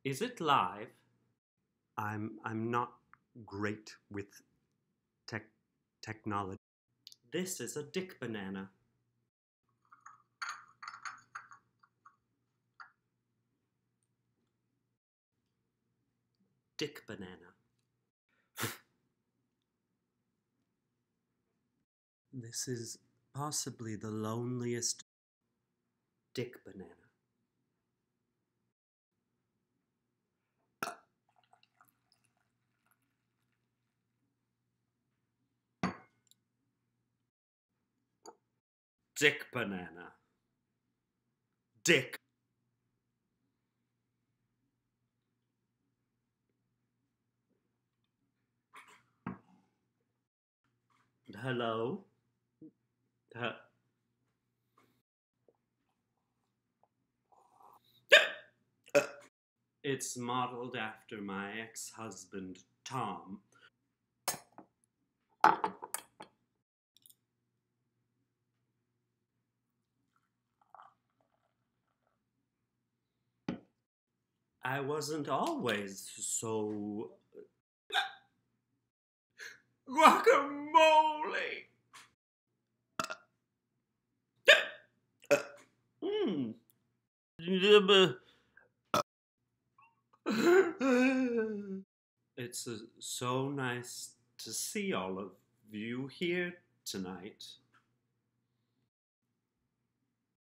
Is it live? I'm not great with technology. This is a dick banana. Dick banana. This is possibly the loneliest dick banana. Dick banana. Dick. Hello? It's modeled after my ex-husband, Tom. I wasn't always so... Guacamole! Mm. It's so nice to see all of you here tonight.